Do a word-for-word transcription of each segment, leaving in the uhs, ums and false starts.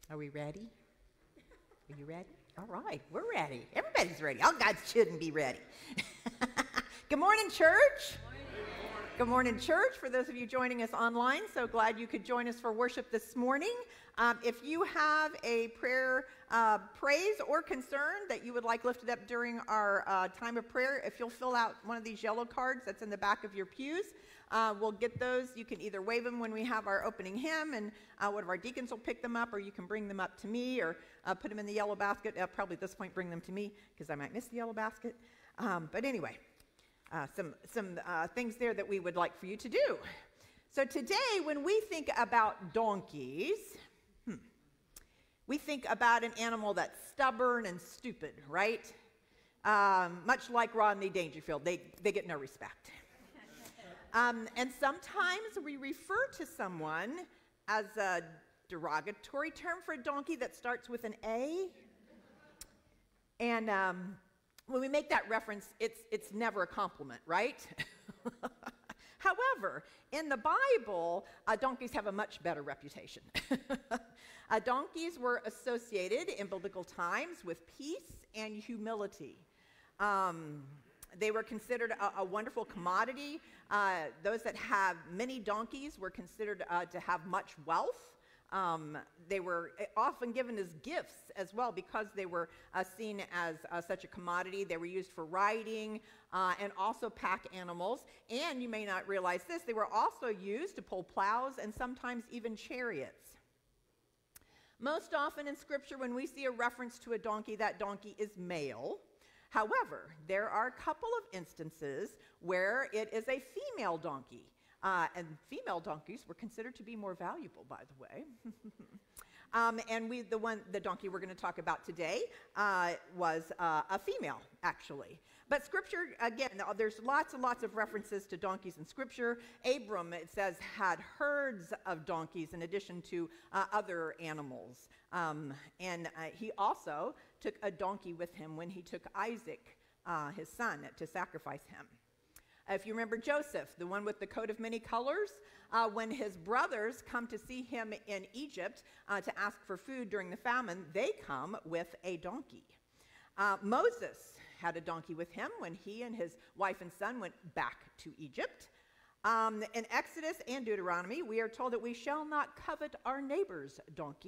Are we ready? Are you ready? All right, we're ready. Everybody's ready. All God shouldn't be ready. Good morning, church. Good morning, church. For those of you joining us online, so glad you could join us for worship this morning. Um, if you have a prayer, uh, praise, or concern that you would like lifted up during our uh, time of prayer, if you'll fill out one of these yellow cards that's in the back of your pews, uh, we'll get those. You can either wave them when we have our opening hymn, and uh, one of our deacons will pick them up, or you can bring them up to me, or uh, put them in the yellow basket. Uh, probably at this point, bring them to me, because I might miss the yellow basket. Um, but anyway. Uh, some some uh, things there that we would like for you to do. So today, when we think about donkeys, hmm, we think about an animal that's stubborn and stupid, right? Um, much like Rodney Dangerfield, they, they get no respect. um, and sometimes we refer to someone as a derogatory term for a donkey that starts with an A. And... Um, When we make that reference, it's, it's never a compliment, right? However, in the Bible, uh, donkeys have a much better reputation. uh, donkeys were associated in biblical times with peace and humility. Um, they were considered a, a wonderful commodity. Uh, those that have many donkeys were considered uh, to have much wealth. Um, they were often given as gifts as well because they were uh, seen as uh, such a commodity. They were used for riding uh, and also pack animals. And you may not realize this, they were also used to pull plows and sometimes even chariots. Most often in Scripture, when we see a reference to a donkey, that donkey is male. However, there are a couple of instances where it is a female donkey. Uh, and female donkeys were considered to be more valuable, by the way. um, and we, the one, the donkey we're going to talk about today uh, was uh, a female, actually. But Scripture, again, there's lots and lots of references to donkeys in Scripture. Abram, it says, had herds of donkeys in addition to uh, other animals. Um, and uh, he also took a donkey with him when he took Isaac, uh, his son, to sacrifice him. If you remember Joseph, the one with the coat of many colors, uh, when his brothers come to see him in Egypt uh, to ask for food during the famine, they come with a donkey. Uh, Moses had a donkey with him when he and his wife and son went back to Egypt. Um, in Exodus and Deuteronomy, we are told that we shall not covet our neighbor's donkey,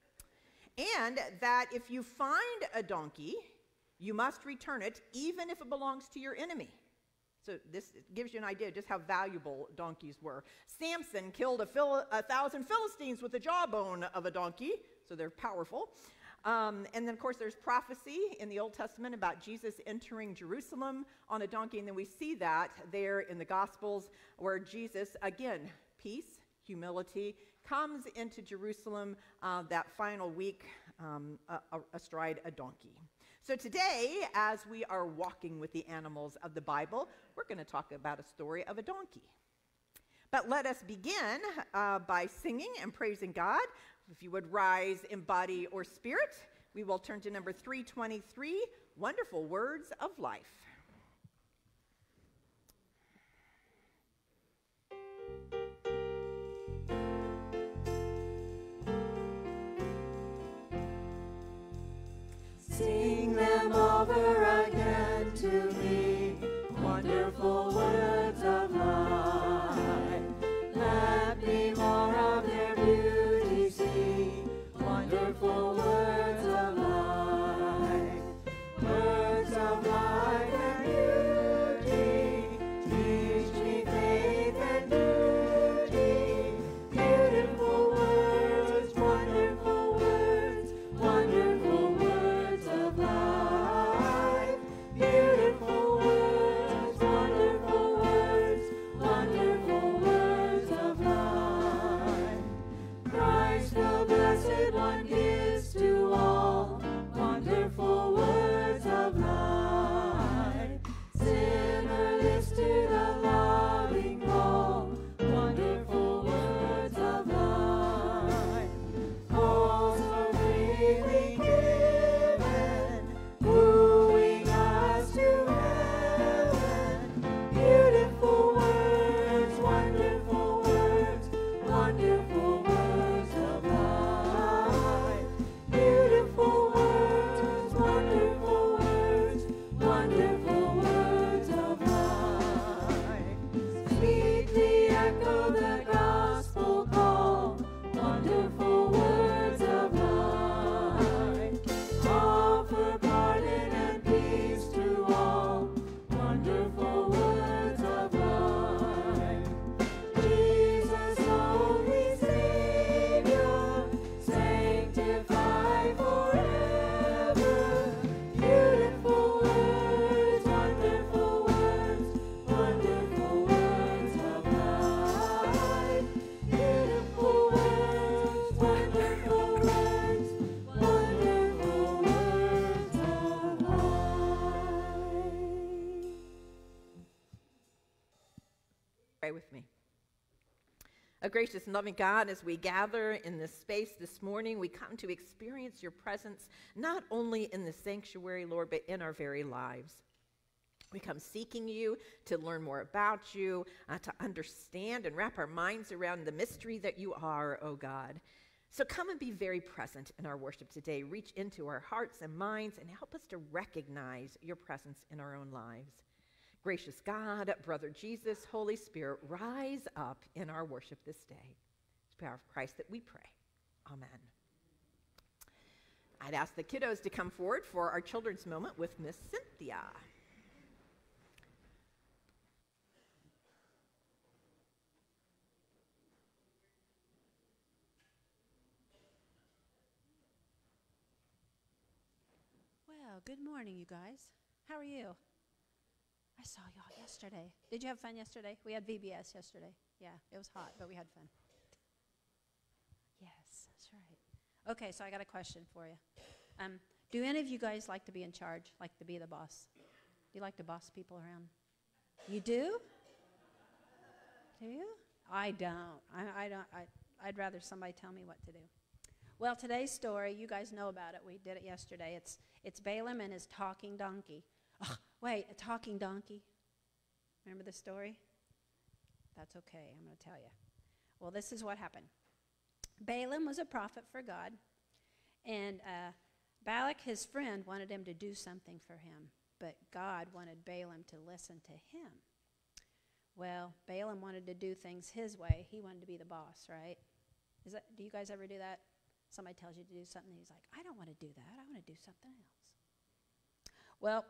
and that if you find a donkey, you must return it even if it belongs to your enemy. So this gives you an idea of just how valuable donkeys were. Samson killed a, Phil- a thousand Philistines with the jawbone of a donkey, so they're powerful. Um, and then, of course, there's prophecy in the Old Testament about Jesus entering Jerusalem on a donkey, and then we see that there in the Gospels where Jesus, again, peace, humility, comes into Jerusalem uh, that final week um, uh, astride a donkey. So today, as we are walking with the animals of the Bible, we're going to talk about a story of a donkey. But let us begin uh, by singing and praising God. If you would rise in body or spirit, we will turn to number three twenty-three, Wonderful Words of Life. Sing them over again to me, wonderful words of life. Let me more of their beauty see, wonderful words of life. Words of life and beauty, teach me faith and duty. Beautiful words, wonderful words, wonderful words of life, beautiful gracious and loving God, as we gather in this space this morning, we come to experience your presence not only in the sanctuary, Lord, but in our very lives. We come seeking you to learn more about you, uh, to understand and wrap our minds around the mystery that you are, oh God. So come and be very present in our worship today. Reach into our hearts and minds and help us to recognize your presence in our own lives. Gracious God, Brother Jesus, Holy Spirit, rise up in our worship this day. It's the power of Christ that we pray. Amen. I'd ask the kiddos to come forward for our children's moment with Miss Cynthia. Well, good morning, you guys. How are you? I saw y'all yesterday. Did you have fun yesterday? We had V B S yesterday. Yeah, it was hot, but we had fun. Yes, that's right. Okay, so I got a question for you. Um, do any of you guys like to be in charge, like to be the boss? Do you like to boss people around? You do? Do you? I don't. I, I don't. I, I'd rather somebody tell me what to do. Well, today's story, you guys know about it. We did it yesterday. It's it's Balaam and his talking donkey. Oh, wait, a talking donkey? Remember the story? That's okay, I'm going to tell you. Well, this is what happened. Balaam was a prophet for God, and uh, Balak, his friend, wanted him to do something for him, but God wanted Balaam to listen to him. Well, Balaam wanted to do things his way. He wanted to be the boss, right? Is that? Do you guys ever do that? Somebody tells you to do something, and he's like, I don't want to do that. I want to do something else. Well,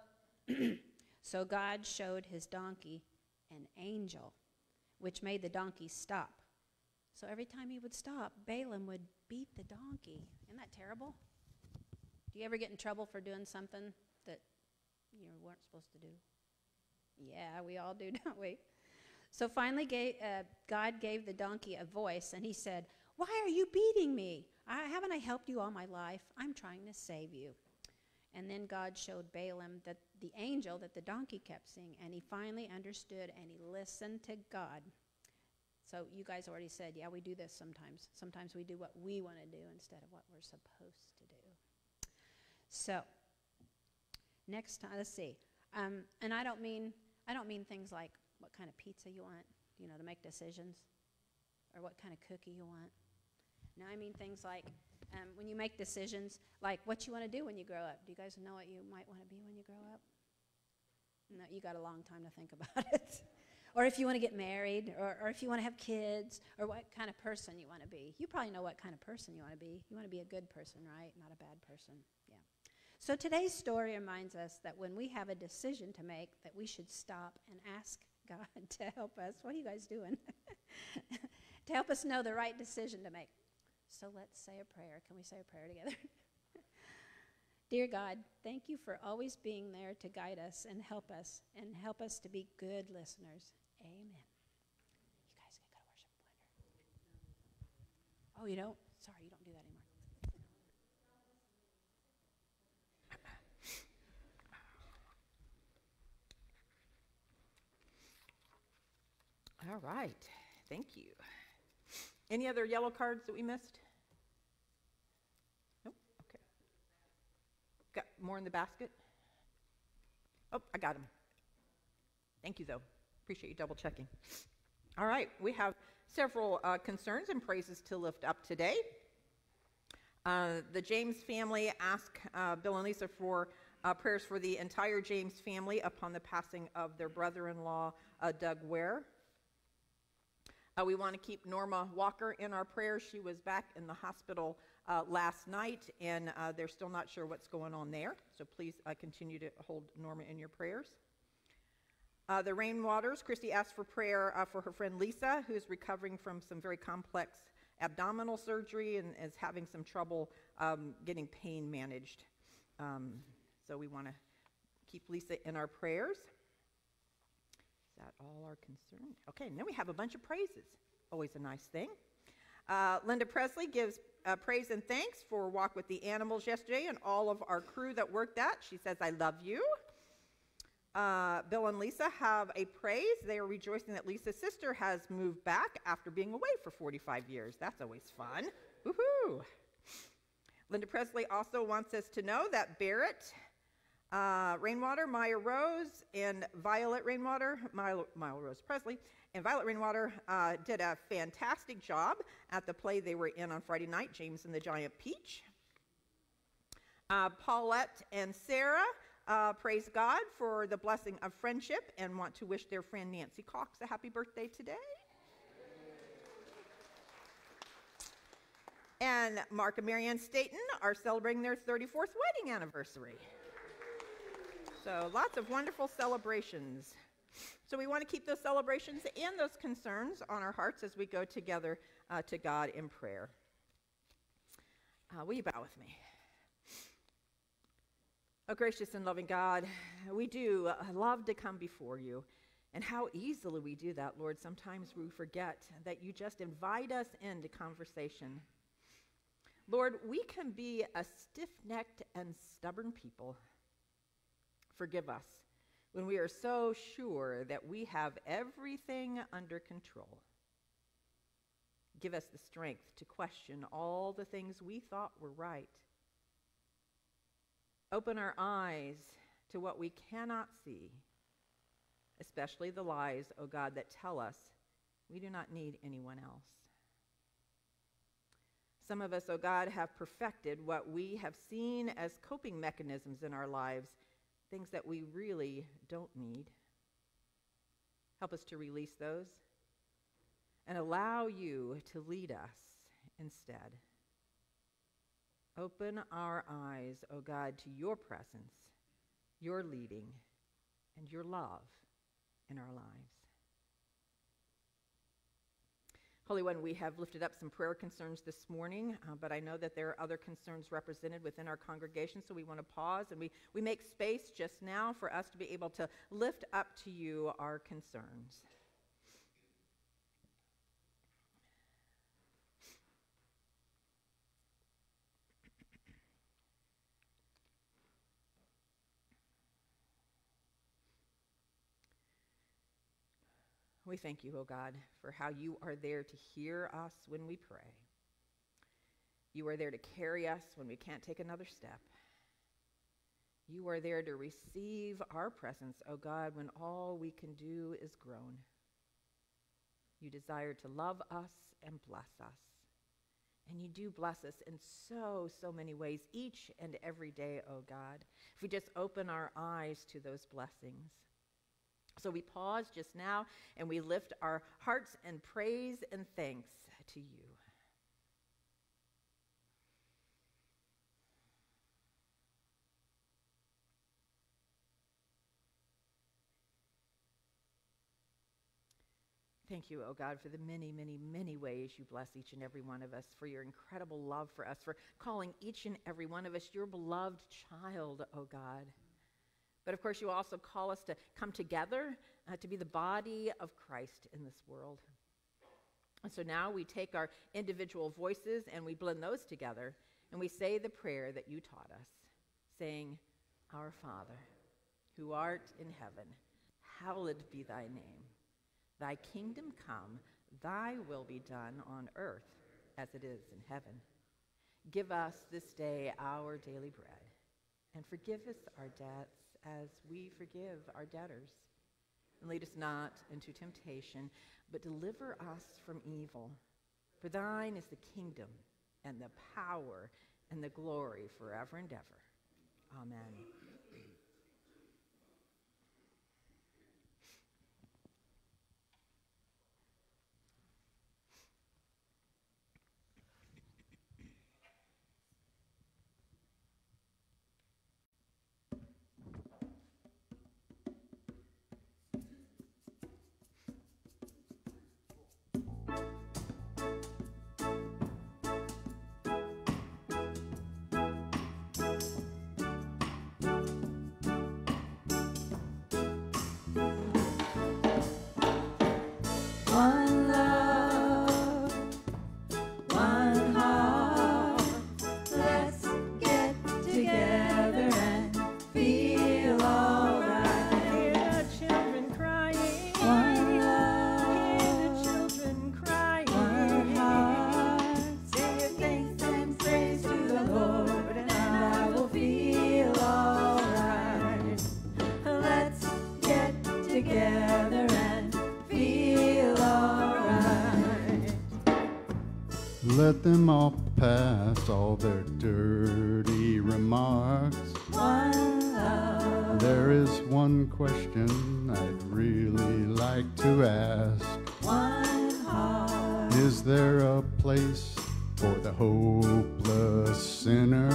so God showed his donkey an angel, which made the donkey stop. So every time he would stop, Balaam would beat the donkey. Isn't that terrible? Do you ever get in trouble for doing something that you weren't supposed to do? Yeah, we all do, don't we? So finally, gave, uh, God gave the donkey a voice, and he said, why are you beating me? I, haven't I helped you all my life? I'm trying to save you. And then God showed Balaam that the angel that the donkey kept seeing, and he finally understood, and he listened to God. So you guys already said, yeah, we do this sometimes. Sometimes we do what we want to do instead of what we're supposed to do. So next time, let's see. Um, and I don't mean I don't mean things like what kind of pizza you want, you know, to make decisions, or what kind of cookie you want. No, I mean things like um, when you make decisions, like what you want to do when you grow up. Do you guys know what you might want to be when you grow up? No, you got a long time to think about it. Or if you want to get married, or, or if you want to have kids, or what kind of person you want to be. You probably know what kind of person you want to be. You want to be a good person, right? Not a bad person. Yeah. So today's story reminds us that when we have a decision to make, that we should stop and ask God to help us. What are you guys doing? To help us know the right decision to make. So let's say a prayer. Can we say a prayer together? Dear God, thank you for always being there to guide us and help us, and help us to be good listeners. Amen. You guys can go to worship later. Oh, you don't? Sorry, you don't do that anymore. All right. Thank you. Any other yellow cards that we missed? Nope. Okay. Got more in the basket? Oh, I got them. Thank you, though. Appreciate you double checking. All right. We have several uh, concerns and praises to lift up today. Uh, the James family ask uh, Bill and Lisa for uh, prayers for the entire James family upon the passing of their brother-in-law, uh, Doug Ware. Uh, we want to keep Norma Walker in our prayers. She was back in the hospital uh, last night, and uh, they're still not sure what's going on there. So please uh, continue to hold Norma in your prayers. Uh, the Rainwaters, Christy asked for prayer uh, for her friend Lisa, who's recovering from some very complex abdominal surgery and is having some trouble um, getting pain managed. Um, so we want to keep Lisa in our prayers. Is that all our concern? Okay, and then we have a bunch of praises. Always a nice thing. Uh, Linda Presley gives uh, praise and thanks for Walk with the Animals yesterday and all of our crew that worked that. She says, I love you. Uh, Bill and Lisa have a praise. They are rejoicing that Lisa's sister has moved back after being away for forty-five years. That's always fun. Woohoo! Linda Presley also wants us to know that Barrett uh, Rainwater, Maya Rose, and Violet Rainwater, Maya, Maya Rose Presley, and Violet Rainwater uh, did a fantastic job at the play they were in on Friday night, James and the Giant Peach. Uh, Paulette and Sarah uh, praise God for the blessing of friendship and want to wish their friend Nancy Cox a happy birthday today. And Mark and Marianne Staten are celebrating their thirty-fourth wedding anniversary. So lots of wonderful celebrations. So we want to keep those celebrations and those concerns on our hearts as we go together uh, to God in prayer. Uh, will you bow with me? Oh, gracious and loving God, we do uh, love to come before you. And how easily we do that, Lord. Sometimes we forget that you just invite us into conversation. Lord, we can be a stiff-necked and stubborn people. Forgive us when we are so sure that we have everything under control. Give us the strength to question all the things we thought were right. Open our eyes to what we cannot see, especially the lies, O God, that tell us we do not need anyone else. Some of us, O God, have perfected what we have seen as coping mechanisms in our lives, things that we really don't need. Help us to release those and allow you to lead us instead. Open our eyes, O God, to your presence, your leading, and your love in our lives. Holy One, we have lifted up some prayer concerns this morning, uh, but I know that there are other concerns represented within our congregation, so we want to pause and we, we make space just now for us to be able to lift up to you our concerns. We thank you, O God, for how you are there to hear us when we pray. You are there to carry us when we can't take another step. You are there to receive our presence, O God, when all we can do is groan. You desire to love us and bless us. And you do bless us in so, so many ways, each and every day, O God, if we just open our eyes to those blessings. So we pause just now and we lift our hearts in praise and thanks to you. Thank you, oh God, for the many, many, many ways you bless each and every one of us, for your incredible love for us, for calling each and every one of us your beloved child, oh God. But of course, you also call us to come together uh, to be the body of Christ in this world. And so now we take our individual voices and we blend those together and we say the prayer that you taught us, saying, Our Father, who art in heaven, hallowed be thy name. Thy kingdom come, thy will be done on earth as it is in heaven. Give us this day our daily bread, and forgive us our debts as we forgive our debtors. And lead us not into temptation, but deliver us from evil. For thine is the kingdom, and the power, and the glory forever and ever. Amen. One love, one heart. Let's get together and feel alright. Let them all pass all their dirty remarks. One love. There is one question I'd really like to ask. One heart. Is there a place for the hopeless sinner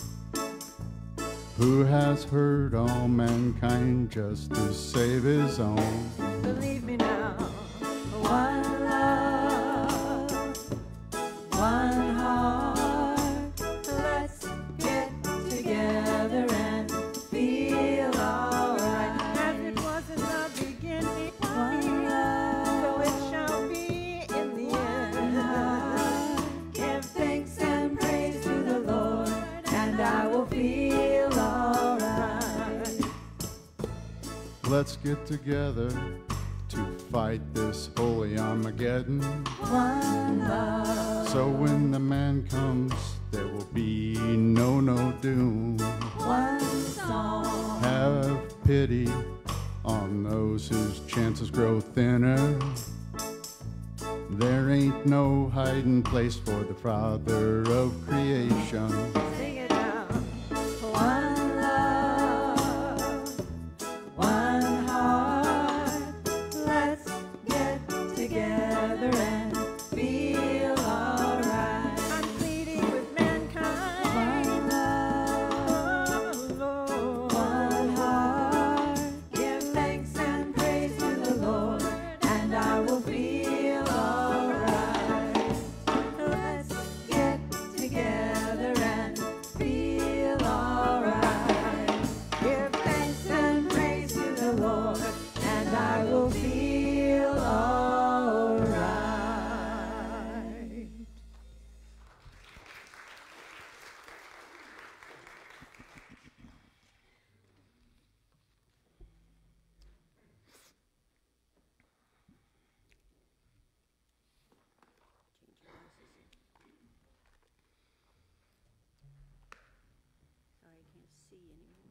who has hurt all mankind just to save his own? Believe me now. One love. One heart. Let's get together and feel alright. As it was in the beginning, One love. so it shall be in the end. Give thanks and praise to the Lord, and I will feel alright. Let's get together to fight this holy Armageddon. One love. So when the man comes, there will be no, no doom. One song. Have pity on those whose chances grow thinner. There ain't no hiding place for the Father of creation. Sing it now. One love. One heart. Let's get together and feel alright. I'm pleading with mankind. One love. Oh, Lord. One heart. Give thanks and praise to the Lord, and I will feel alright. Let's get together and feel alright. Give thanks and praise to the Lord, and I will feel alright. Sorry, I can't see anymore.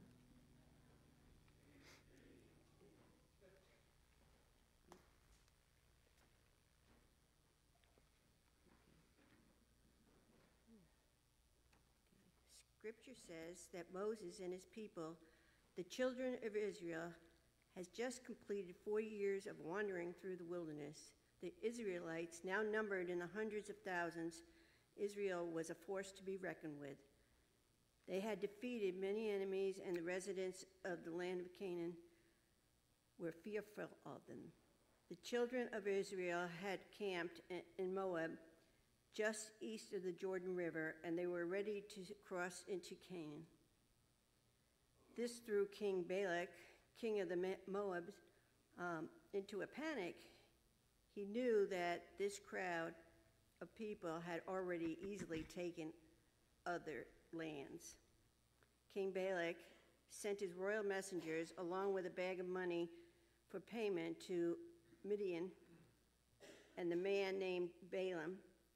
Scripture says that Moses and his people, the children of Israel, has just completed forty years of wandering through the wilderness. The Israelites, now numbered in the hundreds of thousands, Israel was a force to be reckoned with. They had defeated many enemies, and the residents of the land of Canaan were fearful of them. The children of Israel had camped in Moab, just east of the Jordan River, and they were ready to cross into Canaan. This threw King Balak, king of the Moabs, um, into a panic. He knew that this crowd of people had already easily taken other lands. King Balak sent his royal messengers along with a bag of money for payment to Midian and the man named Balaam.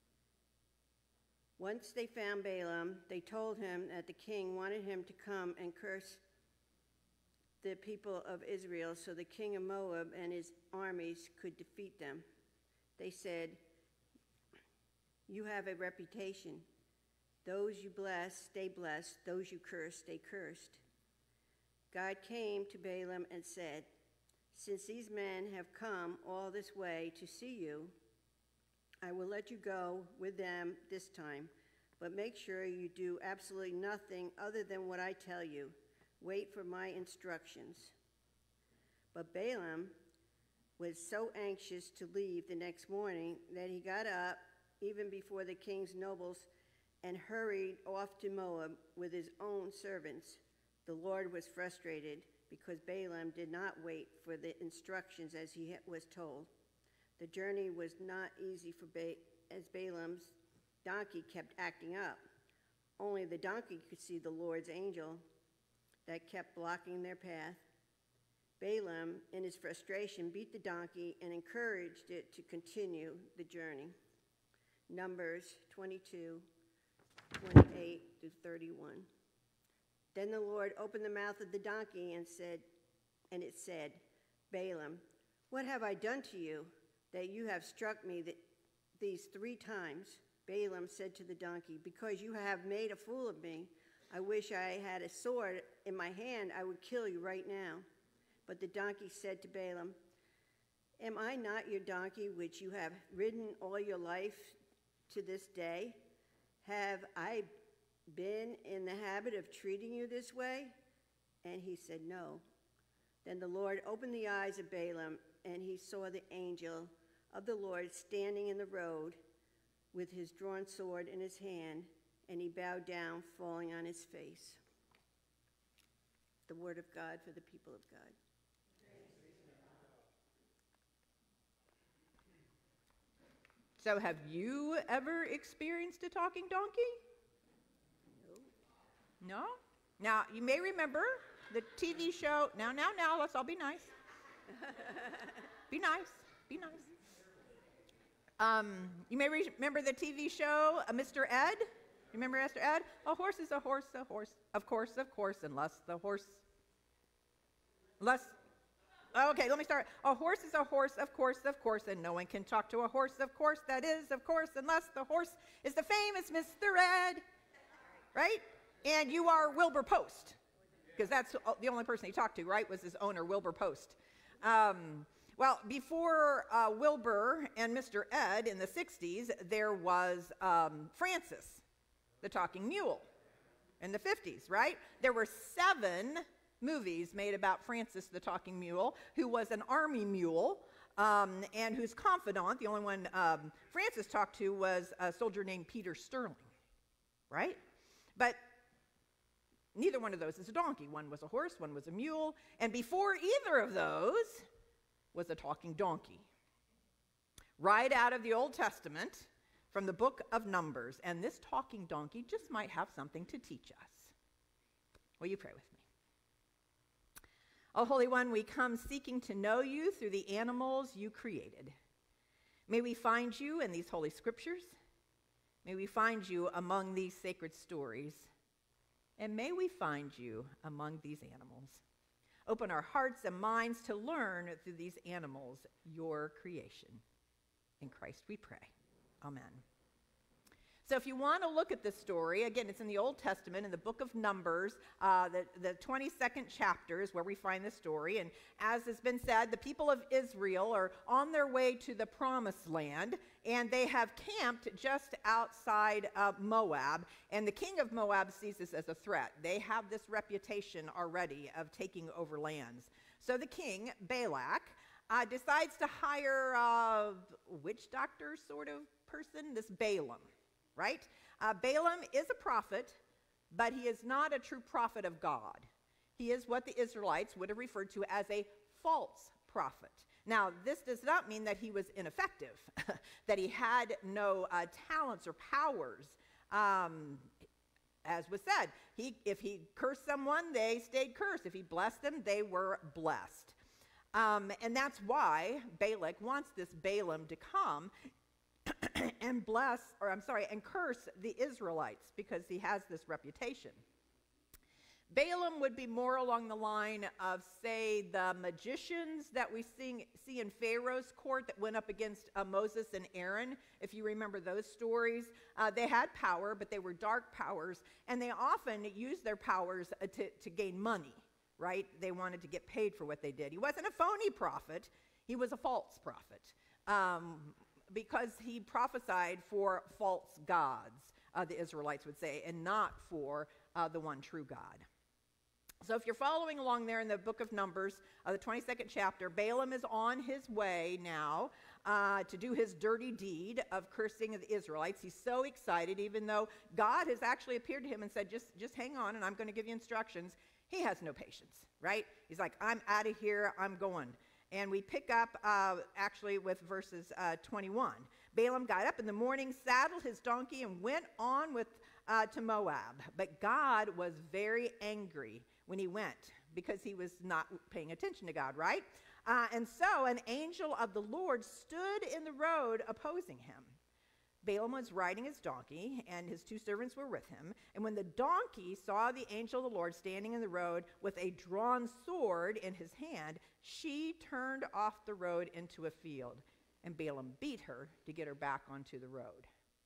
Once they found Balaam, they told him that the king wanted him to come and curse the people of Israel so the king of Moab and his armies could defeat them. They said, "You have a reputation. Those you bless, stay blessed. Those you curse, stay cursed." God came to Balaam and said, "Since these men have come all this way to see you, I will let you go with them this time, but make sure you do absolutely nothing other than what I tell you. Wait for my instructions." But Balaam was so anxious to leave the next morning that he got up even before the king's nobles and hurried off to Moab with his own servants. The Lord was frustrated because Balaam did not wait for the instructions as he was told. The journey was not easy for ba- as Balaam's donkey kept acting up. Only the donkey could see the Lord's angel that kept blocking their path. Balaam, in his frustration, beat the donkey and encouraged it to continue the journey. Numbers twenty-two, twenty-eight through thirty-one. Then the Lord opened the mouth of the donkey and said, and it said, "Balaam, what have I done to you, that you have struck me th- these three times?" Balaam said to the donkey, "Because you have made a fool of me, I wish I had a sword in my hand, I would kill you right now." But the donkey said to Balaam, "Am I not your donkey which you have ridden all your life to this day? Have I been in the habit of treating you this way?" And he said, "No." Then the Lord opened the eyes of Balaam, and he saw the angel of the Lord standing in the road with his drawn sword in his hand, and he bowed down, falling on his face. The word of God for the people of God. So have you ever experienced a talking donkey? No. No? Now, you may remember the T V show, now, now, now, let's all be nice. Be nice, be nice. Um, you may re- remember the T V show, uh, Mister Ed? You remember Mister Ed? A horse is a horse, a horse. Of course, of course, unless the horse, unless, okay, let me start. A horse is a horse, of course, of course, and no one can talk to a horse, of course, that is, of course, unless the horse is the famous Mister Ed, right? And you are Wilbur Post, because that's the only person he talked to, right, was his owner, Wilbur Post. Um, well, before uh, Wilbur and Mister Ed in the sixties, there was um, Francis, the talking mule, in the fifties, right? There were seven movies made about Francis the talking mule, who was an army mule, um, and whose confidant, the only one um, Francis talked to, was a soldier named Peter Sterling, right? But neither one of those is a donkey. One was a horse, one was a mule, and before either of those was a talking donkey. Right out of the Old Testament, from the book of Numbers, and this talking donkey just might have something to teach us. Will you pray with me? Oh, Holy One, we come seeking to know you through the animals you created. May we find you in these holy scriptures. May we find you among these sacred stories. And may we find you among these animals. Open our hearts and minds to learn through these animals your creation. In Christ we pray. Amen. So if you want to look at this story, again, it's in the Old Testament, in the book of Numbers, uh, the, the twenty-second chapter is where we find the story. And as has been said, the people of Israel are on their way to the promised land, and they have camped just outside of Moab. And the king of Moab sees this as a threat. They have this reputation already of taking over lands. So the king, Balak, uh, decides to hire a witch doctor sort of person, this Balaam. Right? Uh, Balaam is a prophet, but he is not a true prophet of God. He is what the Israelites would have referred to as a false prophet. Now, this does not mean that he was ineffective, that he had no uh, talents or powers. Um, as was said, he, if he cursed someone, they stayed cursed. If he blessed them, they were blessed. Um, and that's why Balak wants this Balaam to come and bless, or I'm sorry, and curse the Israelites, because he has this reputation. Balaam would be more along the line of, say, the magicians that we see, see in Pharaoh's court that went up against uh, Moses and Aaron. If you remember those stories, uh, they had power, but they were dark powers, and they often used their powers uh, to, to gain money, right? They wanted to get paid for what they did. He wasn't a phony prophet. He was a false prophet. Um, because he prophesied for false gods, uh, the Israelites would say, and not for uh, the one true God. So if you're following along there in the book of Numbers, uh, the twenty-second chapter, Balaam is on his way now uh, to do his dirty deed of cursing the Israelites. He's so excited, even though God has actually appeared to him and said, just, just hang on and I'm going to give you instructions. He has no patience, right? He's like, I'm out of here, I'm going. And we pick up uh, actually with verses uh, twenty-one. Balaam got up in the morning, saddled his donkey, and went on with uh, to Moab. But God was very angry when he went, because he was not paying attention to God, right? Uh, and so an angel of the Lord stood in the road opposing him. Balaam was riding his donkey, and his two servants were with him. And when the donkey saw the angel of the Lord standing in the road with a drawn sword in his hand, she turned off the road into a field, and Balaam beat her to get her back onto the road.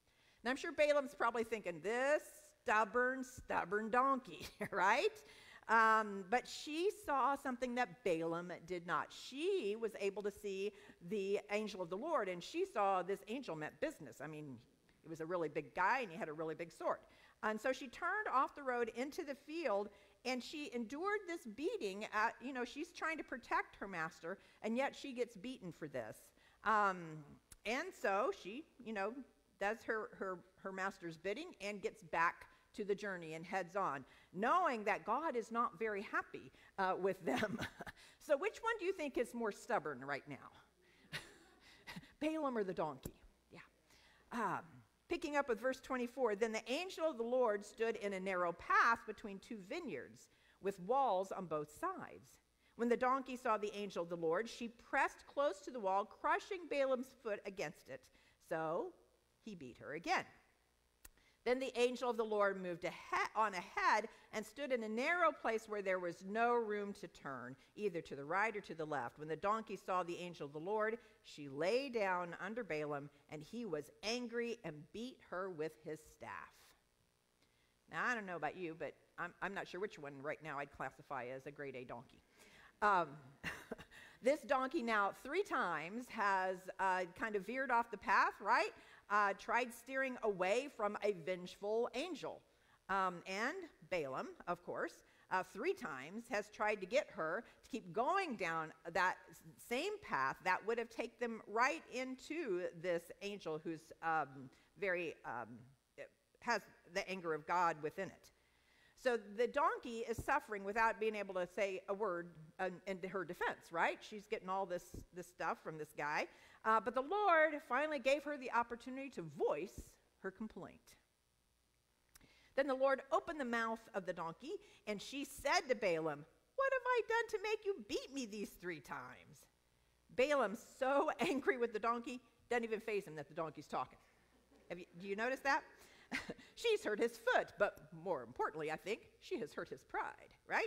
And I'm sure Balaam's probably thinking, this stubborn, stubborn donkey, right? Um, but she saw something that Balaam did not. She was able to see the angel of the Lord, and she saw this angel meant business. I mean, he was a really big guy, and he had a really big sword. And so she turned off the road into the field, and she endured this beating. At, you know, she's trying to protect her master, and yet she gets beaten for this. Um, and so she, you know, does her, her, her master's bidding and gets back to the journey and heads on, knowing that God is not very happy uh, with them. So which one do you think is more stubborn right now? Balaam or the donkey? Yeah. Um, picking up with verse twenty-four, then the angel of the Lord stood in a narrow path between two vineyards with walls on both sides. When the donkey saw the angel of the Lord, she pressed close to the wall, crushing Balaam's foot against it. So he beat her again. Then the angel of the Lord moved ahead, on ahead and stood in a narrow place where there was no room to turn, either to the right or to the left. When the donkey saw the angel of the Lord, she lay down under Balaam, and he was angry and beat her with his staff. Now, I don't know about you, but I'm, I'm not sure which one right now I'd classify as a grade A donkey. Um, this donkey now three times has uh, kind of veered off the path, right? Uh, tried steering away from a vengeful angel. Um, and Balaam, of course, uh, three times has tried to get her to keep going down that same path that would have taken them right into this angel who's um, very, um, has the anger of God within it. So the donkey is suffering without being able to say a word uh, in her defense, right? She's getting all this, this stuff from this guy. Uh, but the Lord finally gave her the opportunity to voice her complaint. Then the Lord opened the mouth of the donkey, and she said to Balaam, "What have I done to make you beat me these three times?" Balaam's so angry with the donkey, doesn't even faze him that the donkey's talking. Have you, do you notice that? She's hurt his foot, but more importantly, I think, she has hurt his pride, right?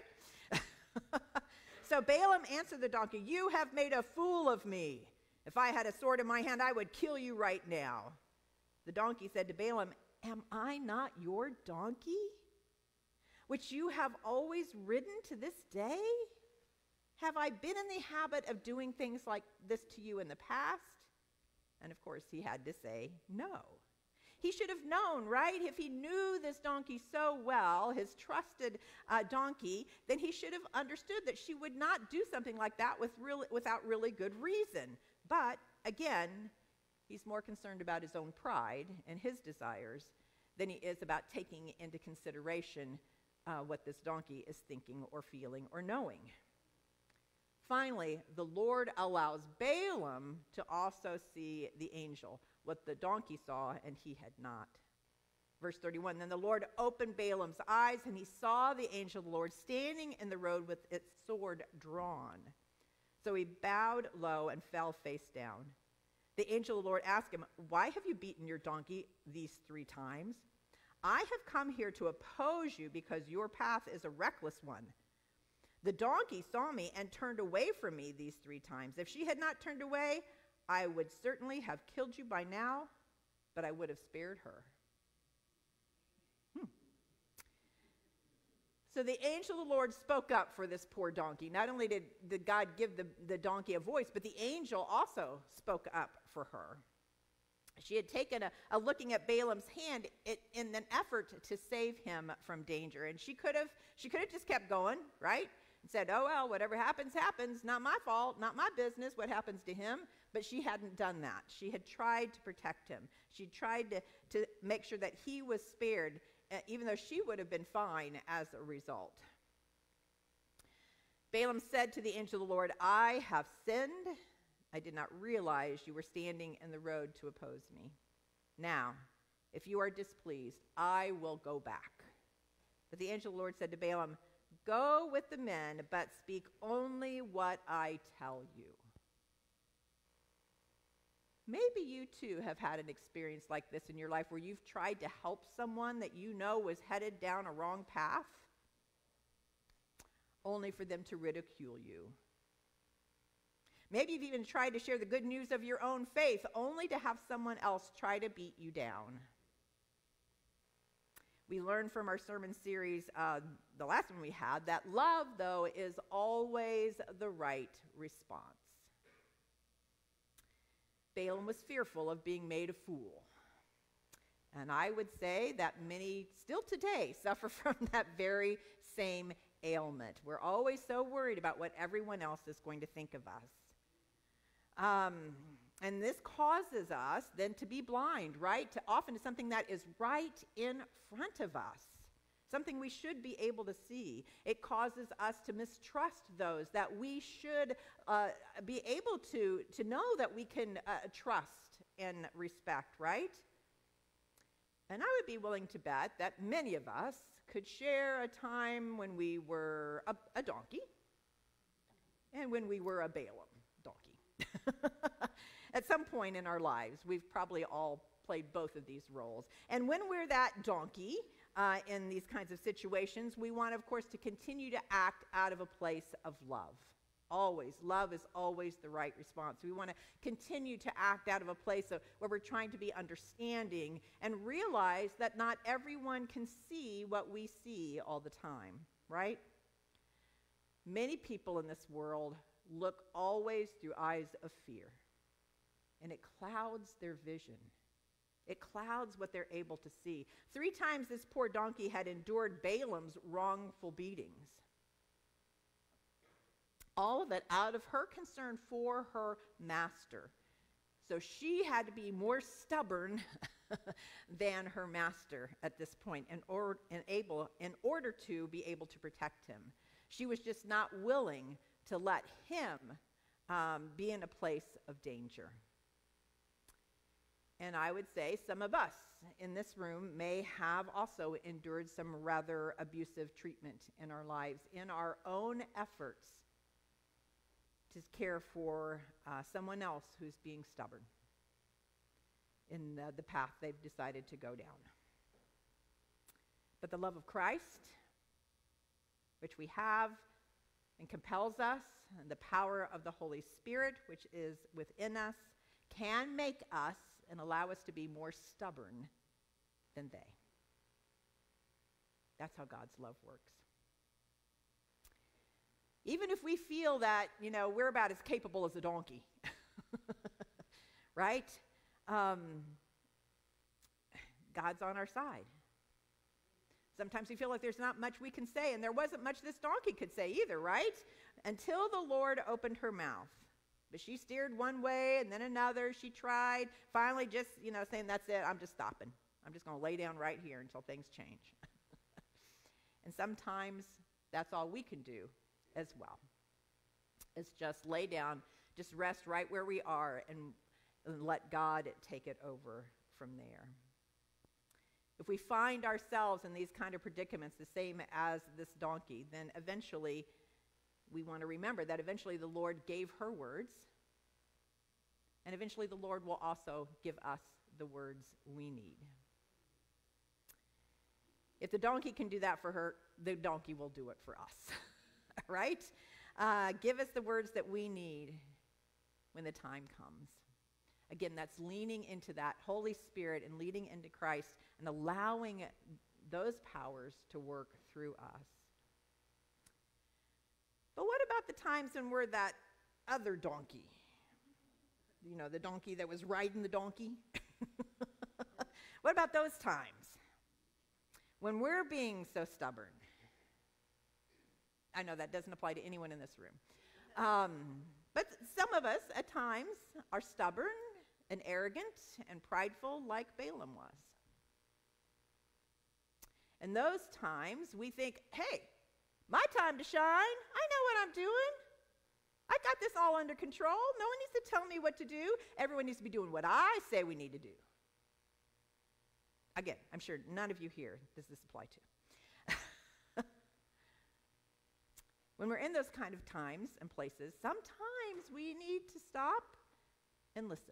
So Balaam answered the donkey, "You have made a fool of me. If I had a sword in my hand, I would kill you right now." The donkey said to Balaam, "Am I not your donkey, which you have always ridden to this day? Have I been in the habit of doing things like this to you in the past?" And of course, he had to say no. He should have known, right? If he knew this donkey so well, his trusted uh, donkey, then he should have understood that she would not do something like that with really, without really good reason. But again, he's more concerned about his own pride and his desires than he is about taking into consideration uh, what this donkey is thinking or feeling or knowing. Finally, the Lord allows Balaam to also see the angel, what the donkey saw and he had not. Verse thirty-one, then the Lord opened Balaam's eyes, and he saw the angel of the Lord standing in the road with its sword drawn. So he bowed low and fell face down. The angel of the Lord asked him, "Why have you beaten your donkey these three times? I have come here to oppose you because your path is a reckless one. The donkey saw me and turned away from me these three times. If she had not turned away, I would certainly have killed you by now, but I would have spared her." Hmm. So the angel of the Lord spoke up for this poor donkey. Not only did, did God give the, the donkey a voice, but the angel also spoke up for her. She had taken a, a looking at Balaam's hand it, in an effort to save him from danger. And she could have she could have just kept going, right? And said, "Oh, well, whatever happens, happens. Not my fault, not my business what happens to him." But she hadn't done that. She had tried to protect him. She tried to, to make sure that he was spared, uh, even though she would have been fine as a result. Balaam said to the angel of the Lord, "I have sinned. I did not realize you were standing in the road to oppose me. Now, if you are displeased, I will go back." But the angel of the Lord said to Balaam, "Go with the men, but speak only what I tell you." Maybe you too have had an experience like this in your life where you've tried to help someone that you know was headed down a wrong path, only for them to ridicule you. Maybe you've even tried to share the good news of your own faith, only to have someone else try to beat you down. We learned from our sermon series, uh, the last one we had, that love, though, is always the right response. Balaam was fearful of being made a fool. And I would say that many still today suffer from that very same ailment. We're always so worried about what everyone else is going to think of us. Um, and this causes us then to be blind, right? To often to something that is right in front of us, something we should be able to see. It causes us to mistrust those that we should uh, be able to, to know that we can uh, trust and respect, right? And I would be willing to bet that many of us could share a time when we were a, a donkey and when we were a Balaam donkey. At some point in our lives, we've probably all played both of these roles. And when we're that donkey uh, in these kinds of situations, we want, of course, to continue to act out of a place of love. Always. Love is always the right response. We want to continue to act out of a place of, where we're trying to be understanding and realize that not everyone can see what we see all the time, right? Many people in this world look always through eyes of fear, and it clouds their vision. It clouds what they're able to see. Three times this poor donkey had endured Balaam's wrongful beatings. All of it out of her concern for her master. So she had to be more stubborn than her master at this point in, or, in, able, in order to be able to protect him. She was just not willing to let him um, be in a place of danger. And I would say some of us in this room may have also endured some rather abusive treatment in our lives, in our own efforts to care for uh, someone else who's being stubborn in the, the path they've decided to go down. But the love of Christ, which we have and compels us, and the power of the Holy Spirit, which is within us, can make us and allow us to be more stubborn than they. That's how God's love works. Even if we feel that, you know, we're about as capable as a donkey, right? Um, God's on our side. Sometimes we feel like there's not much we can say, and there wasn't much this donkey could say either, right? Until the Lord opened her mouth. But she steered one way and then another. She tried, finally just, you know, saying, that's it, I'm just stopping. I'm just going to lay down right here until things change. And sometimes that's all we can do as well. It's just lay down, just rest right where we are and, and let God take it over from there. If we find ourselves in these kind of predicaments, the same as this donkey, then eventually we want to remember that eventually the Lord gave her words, and eventually the Lord will also give us the words we need. If the donkey can do that for her, the donkey will do it for us. Right? Uh, give us the words that we need when the time comes. Again, that's leaning into that Holy Spirit and leading into Christ and allowing those powers to work through us. But what about the times when we're that other donkey? You know, the donkey that was riding the donkey? What about those times when we're being so stubborn? I know that doesn't apply to anyone in this room. Um, but some of us at times are stubborn and arrogant and prideful like Balaam was. And those times we think, hey, my time to shine. I know what I'm doing. I got this all under control. No one needs to tell me what to do. Everyone needs to be doing what I say we need to do. Again, I'm sure none of you here does this apply to. When we're in those kind of times and places, sometimes we need to stop and listen.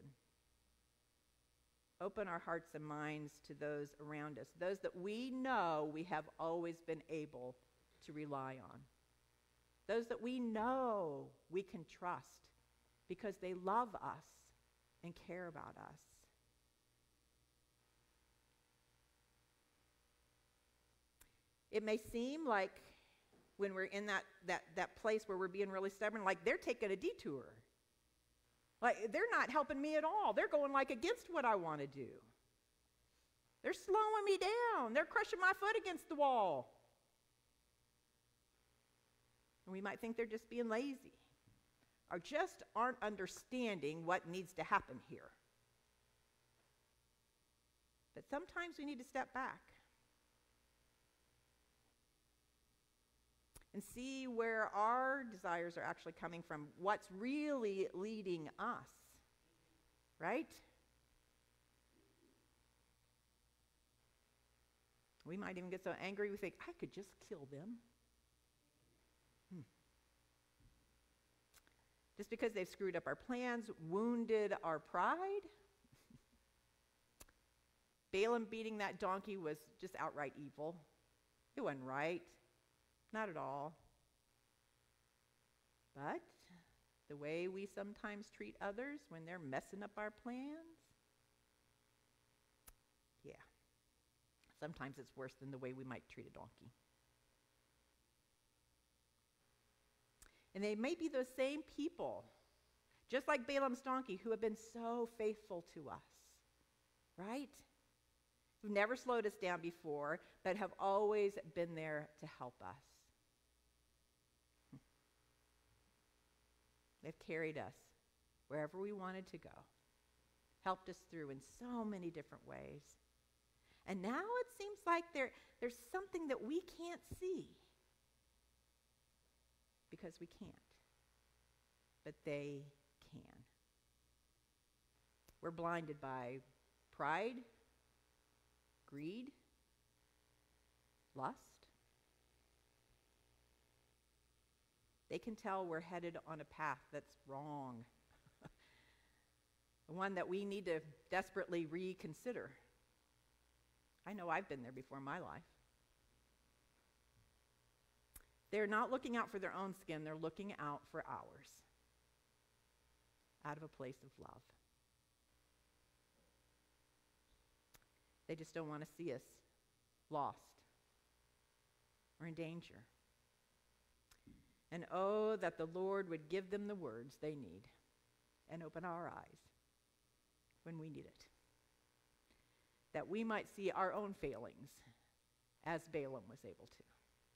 Open our hearts and minds to those around us, those that we know we have always been able to rely on, those that we know we can trust because they love us and care about us. It may seem like when we're in that, that, that place where we're being really stubborn, like they're taking a detour. Like they're not helping me at all. They're going like against what I want to do. They're slowing me down. They're crushing my foot against the wall. And we might think they're just being lazy or just aren't understanding what needs to happen here. But sometimes we need to step back and see where our desires are actually coming from, what's really leading us, right? We might even get so angry we think, I could just kill them. Hmm. Just because they've screwed up our plans, wounded our pride. Balaam beating that donkey was just outright evil. It wasn't right. Not at all. But the way we sometimes treat others when they're messing up our plans, yeah. Sometimes it's worse than the way we might treat a donkey. And they may be those same people, just like Balaam's donkey, who have been so faithful to us, right? Who've never slowed us down before, but have always been there to help us. They've carried us wherever we wanted to go, helped us through in so many different ways. And now it seems like there, there's something that we can't see because we can't, but they can. We're blinded by pride, greed, lust. They can tell we're headed on a path that's wrong, one that we need to desperately reconsider. I know I've been there before in my life. They're not looking out for their own skin, they're looking out for ours, out of a place of love. They just don't want to see us lost or in danger. And oh, that the Lord would give them the words they need and open our eyes when we need it, that we might see our own failings as Balaam was able to.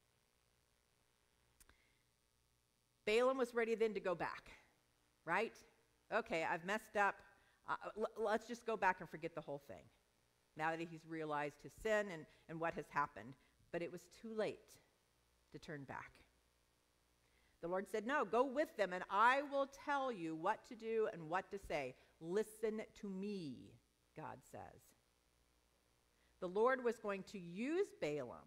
Balaam was ready then to go back, right? Okay, I've messed up. Uh, l- let's just go back and forget the whole thing, now that he's realized his sin and, and what has happened. But it was too late to turn back. The Lord said, no, go with them, and I will tell you what to do and what to say. Listen to me, God says. The Lord was going to use Balaam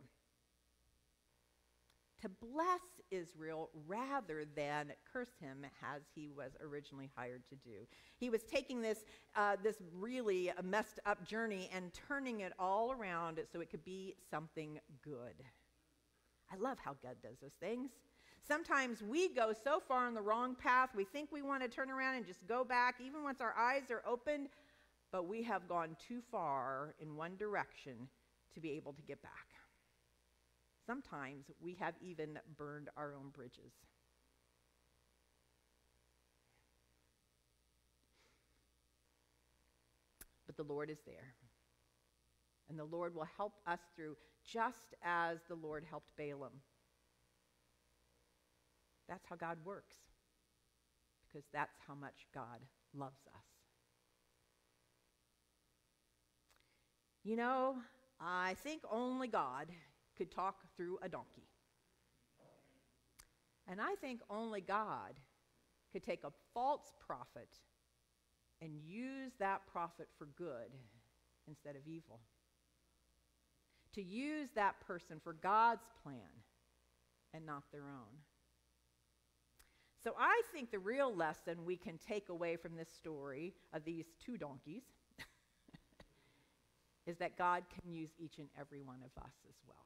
to bless Israel rather than curse him as he was originally hired to do. He was taking this, uh, this really messed up journey and turning it all around so it could be something good. I love how God does those things. Sometimes we go so far on the wrong path, we think we want to turn around and just go back, even once our eyes are opened, but we have gone too far in one direction to be able to get back. Sometimes we have even burned our own bridges. But the Lord is there. And the Lord will help us through, just as the Lord helped Balaam. That's how God works, because that's how much God loves us. You know, I think only God could talk through a donkey. And I think only God could take a false prophet and use that prophet for good instead of evil. To use that person for God's plan and not their own. So I think the real lesson we can take away from this story of these two donkeys is that God can use each and every one of us as well.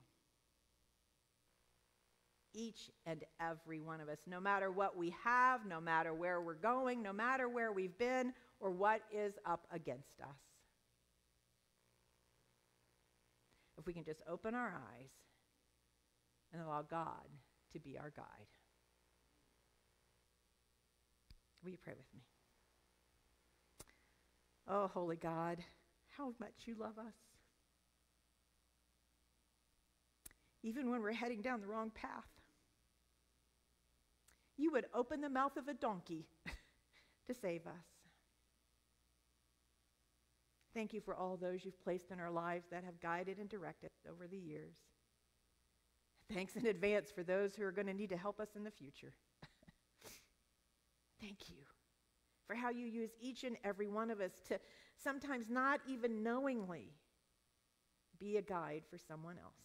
Each and every one of us, no matter what we have, no matter where we're going, no matter where we've been, or what is up against us. If we can just open our eyes and allow God to be our guide. Will you pray with me? Oh, holy God, how much you love us. Even when we're heading down the wrong path, you would open the mouth of a donkey to save us. Thank you for all those you've placed in our lives that have guided and directed over the years. Thanks in advance for those who are going to need to help us in the future. Thank you for how you use each and every one of us to sometimes not even knowingly be a guide for someone else.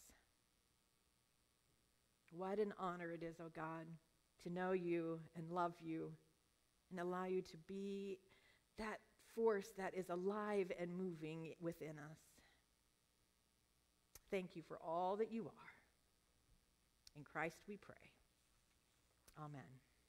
What an honor it is, oh God, to know you and love you and allow you to be that force that is alive and moving within us. Thank you for all that you are. In Christ we pray. Amen.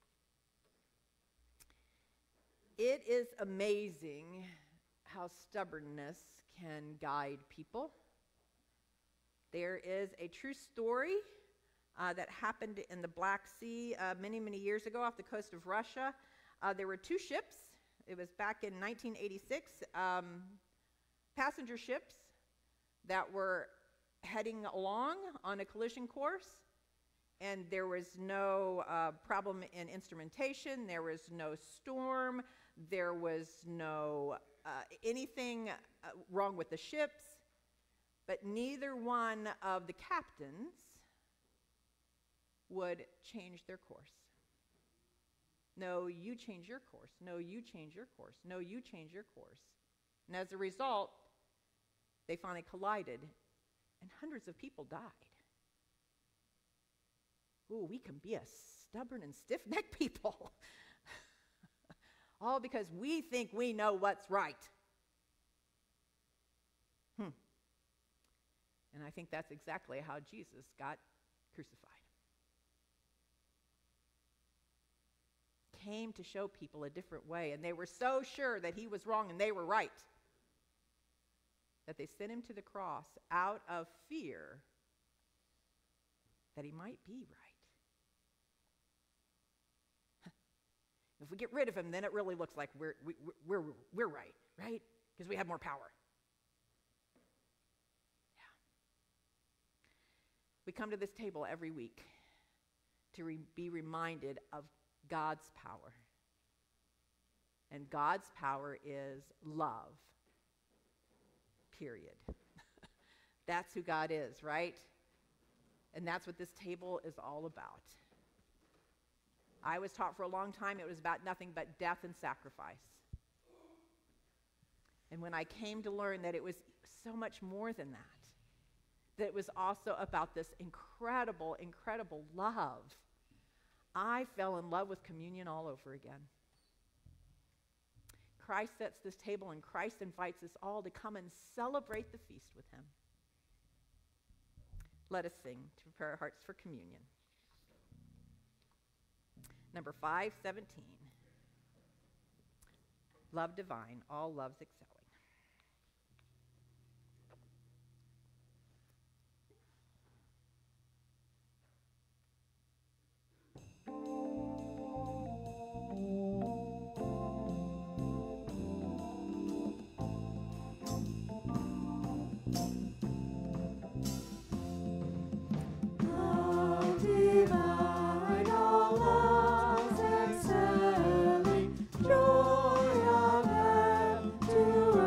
It is amazing how stubbornness can guide people. There is a true story uh, that happened in the Black Sea uh, many, many years ago off the coast of Russia. Uh, there were two ships. It was back in nineteen eighty-six, um, passenger ships that were heading along on a collision course, and there was no uh, problem in instrumentation, there was no storm, there was no uh, anything uh, wrong with the ships, but neither one of the captains would change their course. No, you change your course. No, you change your course. No, you change your course. And as a result, they finally collided, and hundreds of people died. Ooh, we can be a stubborn and stiff-necked people. All because we think we know what's right. Hmm. And I think that's exactly how Jesus got crucified. Came to show people a different way, and they were so sure that he was wrong and they were right that they sent him to the cross out of fear that he might be right. If we get rid of him, then it really looks like we're, we, we're, we're right, right? Because we have more power. Yeah. We come to this table every week to re- be reminded of God's power. And God's power is love. Period. That's who God is, right? And that's what this table is all about. I was taught for a long time it was about nothing but death and sacrifice. And when I came to learn that it was so much more than that, that it was also about this incredible, incredible love, I fell in love with communion all over again. Christ sets this table, and Christ invites us all to come and celebrate the feast with him. Let us sing to prepare our hearts for communion. Number five seventeen. Love divine, all loves excelling. Love divine, all loves excelling, joy of heaven to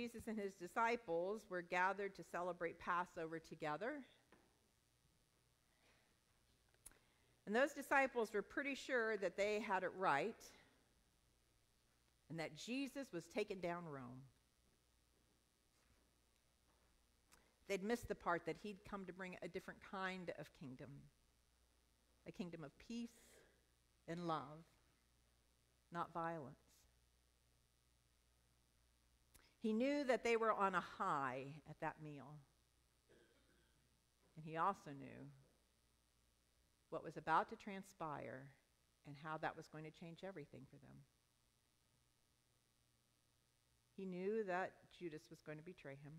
Jesus and his disciples were gathered to celebrate Passover together. And those disciples were pretty sure that they had it right and that Jesus was taking down Rome. They'd missed the part that he'd come to bring a different kind of kingdom, a kingdom of peace and love, not violence. He knew that they were on a high at that meal. And he also knew what was about to transpire and how that was going to change everything for them. He knew that Judas was going to betray him.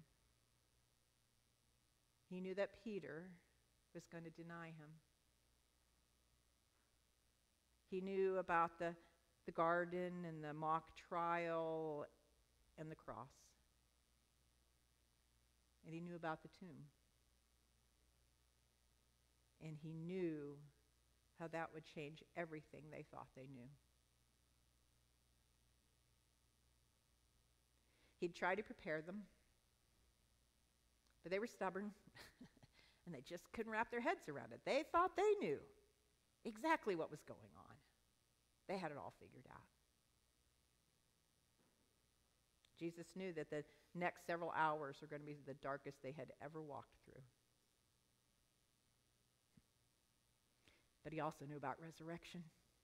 He knew that Peter was going to deny him. He knew about the, the garden and the mock trial and the cross. And he knew about the tomb. And he knew how that would change everything they thought they knew. He'd try to prepare them, but they were stubborn, and they just couldn't wrap their heads around it. They thought they knew exactly what was going on. They had it all figured out. Jesus knew that the next several hours were going to be the darkest they had ever walked through. But he also knew about resurrection.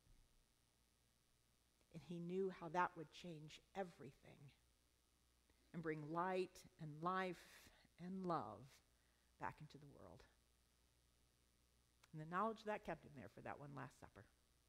And he knew how that would change everything and bring light and life and love back into the world. And the knowledge of that kept him there for that one last supper.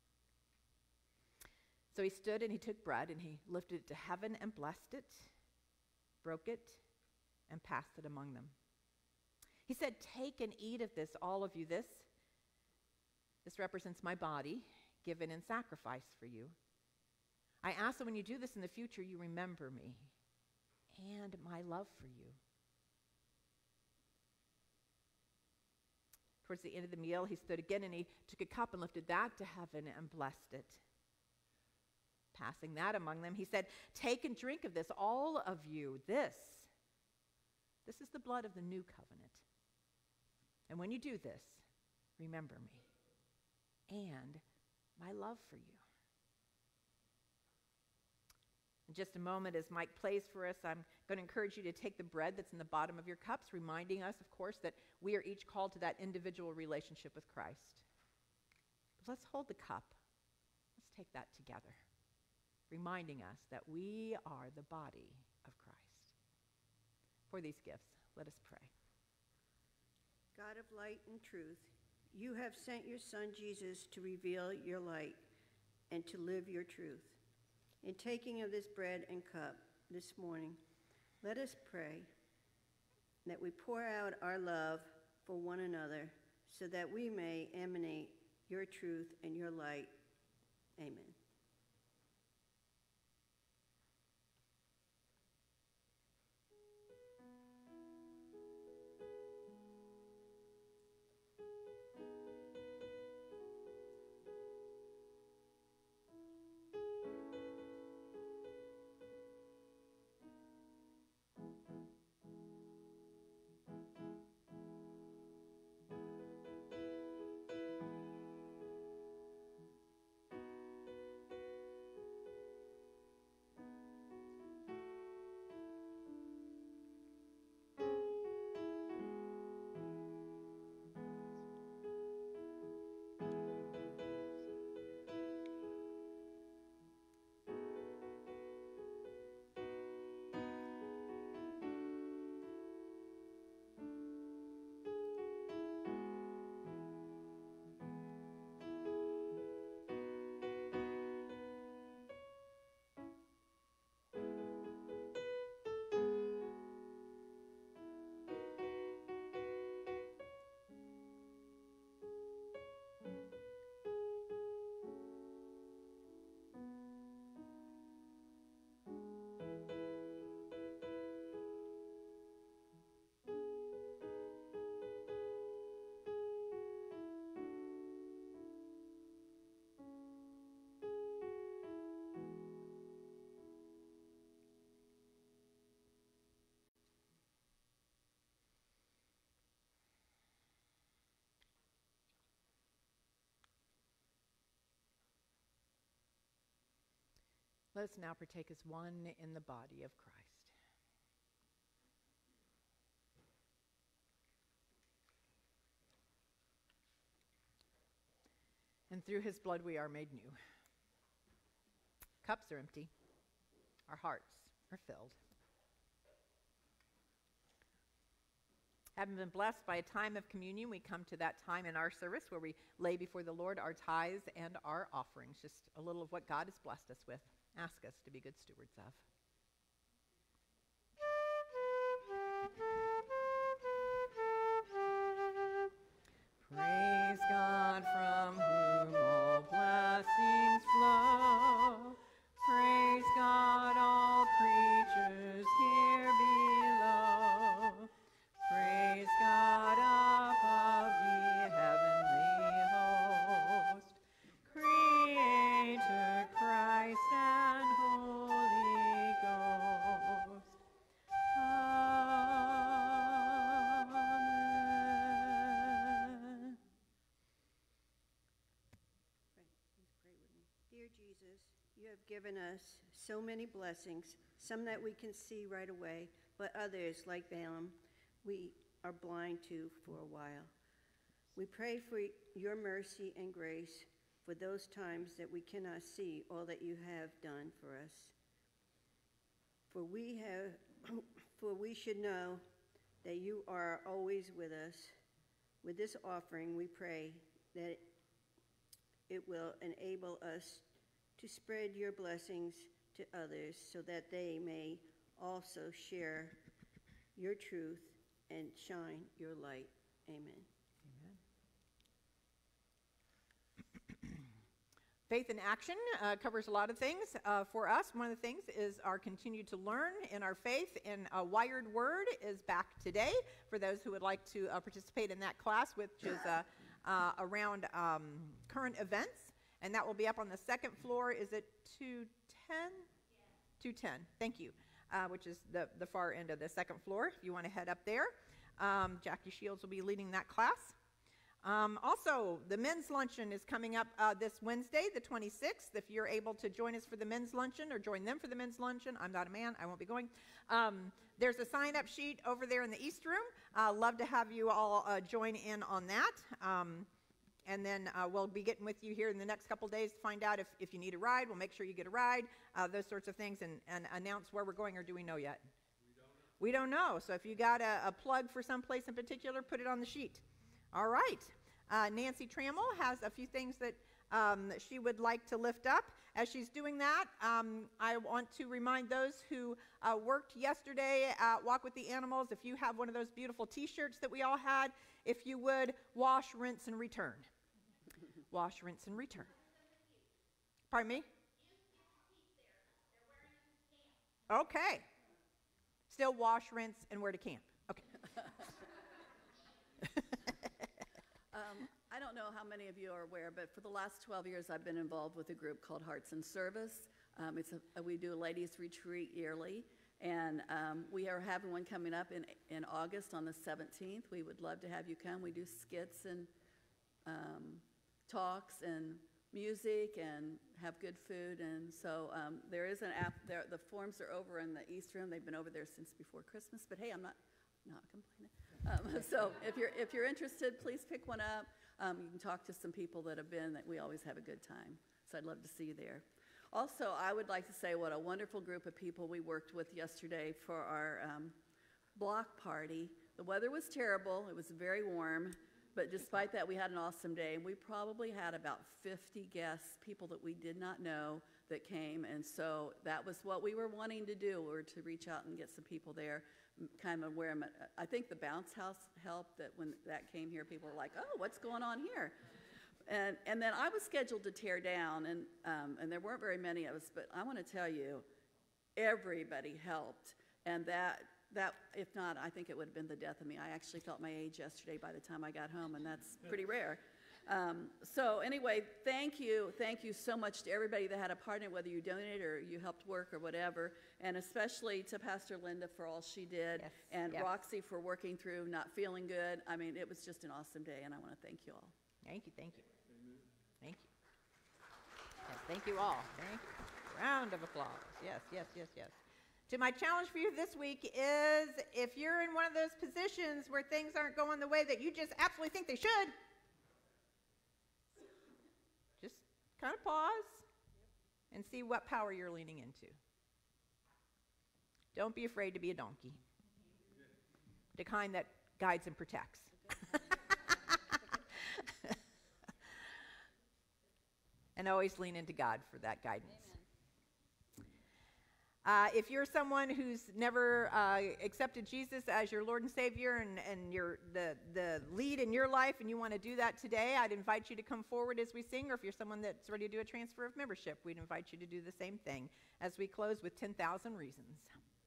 So he stood and he took bread and he lifted it to heaven and blessed it, broke it, and passed it among them. He said, "Take and eat of this, all of you. This, this represents my body given in sacrifice for you. I ask that when you do this in the future, you remember me and my love for you." Towards the end of the meal, he stood again and he took a cup and lifted that to heaven and blessed it. Passing that among them, he said, "Take and drink of this, all of you. This, this is the blood of the new covenant. And when you do this, remember me and my love for you." In just a moment, as Mike plays for us, I'm going to encourage you to take the bread that's in the bottom of your cups, reminding us, of course, that we are each called to that individual relationship with Christ. But let's hold the cup. Let's take that together, reminding us that we are the body of Christ. For these gifts, let us pray. God of light and truth, you have sent your Son Jesus to reveal your light and to live your truth. In taking of this bread and cup this morning, let us pray that we pour out our love for one another so that we may emanate your truth and your light. Amen. Let us now partake as one in the body of Christ. And through his blood we are made new. Cups are empty. Our hearts are filled. Having been blessed by a time of communion, we come to that time in our service where we lay before the Lord our tithes and our offerings, just a little of what God has blessed us with. Ask us to be good stewards of. Praise God from whom all blessings flow. Praise God, all creatures here below. Praise God above the heavenly host. Creator, Christ, and Holy Ghost. Amen. Please pray with me. Dear Jesus, you have given us so many blessings, some that we can see right away, but others, like Balaam, we are blind to for a while. We pray for your mercy and grace for those times that we cannot see all that you have done for us. For we have, for we should know that you are always with us. With this offering, we pray that it will enable us to spread your blessings to others so that they may also share your truth and shine your light. Amen. Amen. Faith in action uh, covers a lot of things uh, for us. One of the things is our continue to learn in our faith, and a Wired Word is back today for those who would like to uh, participate in that class, which is uh, uh, around um, current events, and that will be up on the second floor. Is it two ten? two ten, thank you, uh, which is the, the far end of the second floor if you want to head up there. Um, Jackie Shields will be leading that class. Um, also, the men's luncheon is coming up uh, this Wednesday, the twenty-sixth. If you're able to join us for the men's luncheon or join them for the men's luncheon, I'm not a man, I won't be going. Um, there's a sign-up sheet over there in the East Room. Uh, love to have you all uh, join in on that. Um, and then uh, we'll be getting with you here in the next couple days to find out if, if you need a ride. We'll make sure you get a ride, uh, those sorts of things, and, and announce where we're going, or do we know yet? We don't know. We don't know. So if you got a, a plug for some place in particular, put it on the sheet. All right. Uh, Nancy Trammell has a few things that um, she would like to lift up. As she's doing that, um, I want to remind those who uh, worked yesterday at Walk with the Animals, if you have one of those beautiful t-shirts that we all had, if you would, wash, rinse, and return. Wash, rinse, and return. Pardon me? Okay. Still wash, rinse, and wear to camp. Okay. Um, I don't know how many of you are aware, but for the last twelve years, I've been involved with a group called Hearts in Service. Um, it's a, we do a ladies' retreat yearly, and um, we are having one coming up in, in August on the seventeenth. We would love to have you come. We do skits and um, talks and music and have good food, and so um, there is an app there. The forms are over in the East Room. They've been over there since before Christmas, but hey, I'm not not complaining. Um, so if you're if you're interested, please pick one up. Um, you can talk to some people that have been. That we always have a good time. So I'd love to see you there. Also, I would like to say what a wonderful group of people we worked with yesterday for our um, block party. The weather was terrible. It was very warm, but despite that, we had an awesome day. We probably had about fifty guests, people that we did not know that came, and so that was what we were wanting to do, or to reach out and get some people there. Kind of where I think the bounce house helped. That when that came here, people were like, "Oh, what's going on here?" And and then I was scheduled to tear down, and um, and there weren't very many of us. But I want to tell you, everybody helped, and that that if not, I think it would have been the death of me. I actually felt my age yesterday by the time I got home, and that's pretty rare. Um, so anyway, thank you, thank you so much to everybody that had a part in it, whether you donated or you helped work or whatever, and especially to Pastor Linda for all she did, Yes, and yes. Roxy for working through not feeling good. I mean, it was just an awesome day, and I want to thank you all. Thank you, thank you. Thank you. Yes, thank you all. Thank you. Round of applause. Yes, yes, yes, yes. So my challenge for you this week is if you're in one of those positions where things aren't going the way that you just absolutely think they should, just kind of pause and see what power you're leaning into. Don't be afraid to be a donkey. The kind that guides and protects. And always lean into God for that guidance. Uh, if you're someone who's never uh, accepted Jesus as your Lord and Savior and, and you're the, the lead in your life and you want to do that today, I'd invite you to come forward as we sing. Or if you're someone that's ready to do a transfer of membership, we'd invite you to do the same thing as we close with ten thousand Reasons.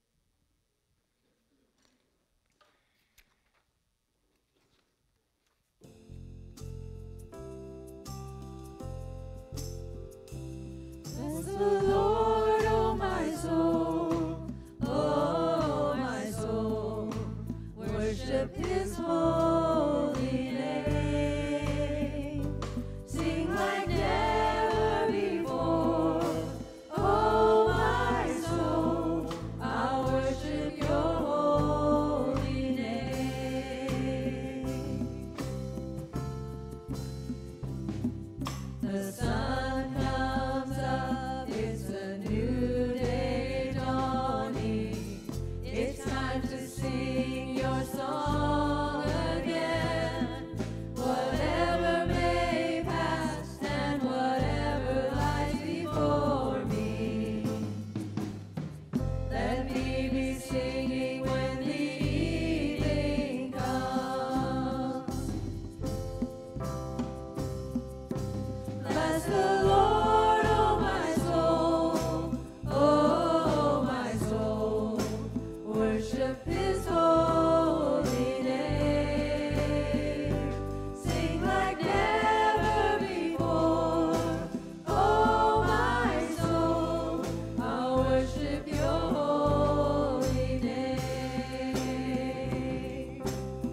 Bless the Lord, oh my soul, oh my soul, worship His holy name. Sing like never before, oh my soul, I'll worship Your holy name. The sun comes up, it's a new day dawning. It's time to sing Your song again. Whatever may pass and whatever lies before me, let me be singing when the evening comes. Bless the Lord, oh my soul, oh my soul, worship His holy name. Sing like never before, oh my soul, I'll worship Your holy name.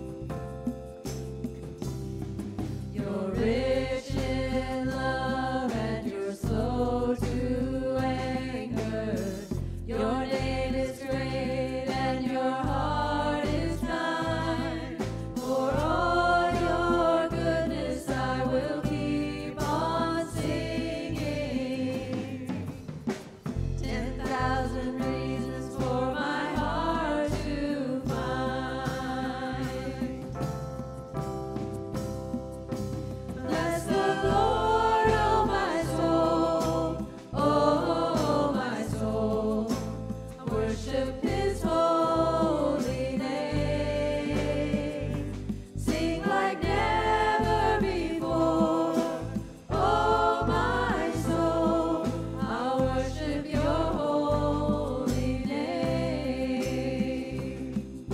You're rich in love and You're slow to anger. Your name is great and Your heart is kind. For all Your goodness I will keep on singing. Ten thousand reasons for my heart to find. Bless the Lord, oh my soul, oh my soul, worship His holy name. Sing like never before, oh my soul, I'll worship Your holy name.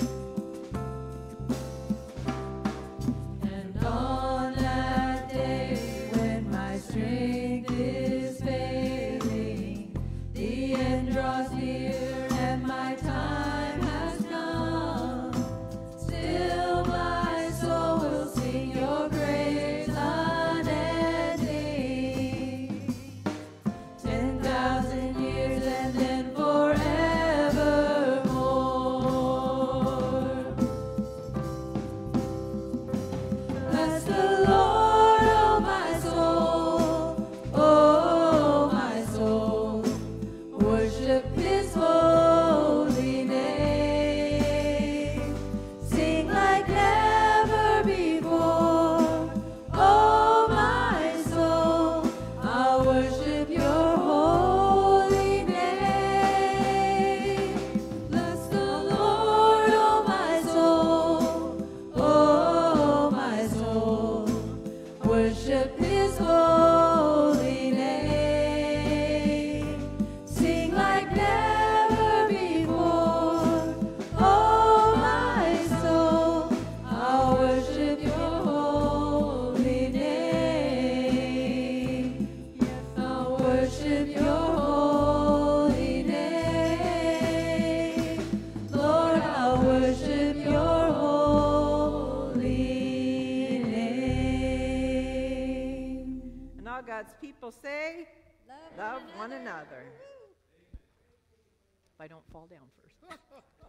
And on that day when my strength is failing, the end draws near and my time has come, still my soul will sing Your grace unending. Ten thousand years and then forevermore. Bless the Lord, oh my soul, oh my soul, worship His holy name. Sing like never before, oh my soul, I'll worship Your holy name. Bless the Lord, oh my soul, oh my soul, worship His holy name. Sing like never before, oh my soul, I'll worship Your holy name. I'll worship Your holy name. Lord, I'll worship Your holy name. And all God's people say, love one another. if I don't fall down first.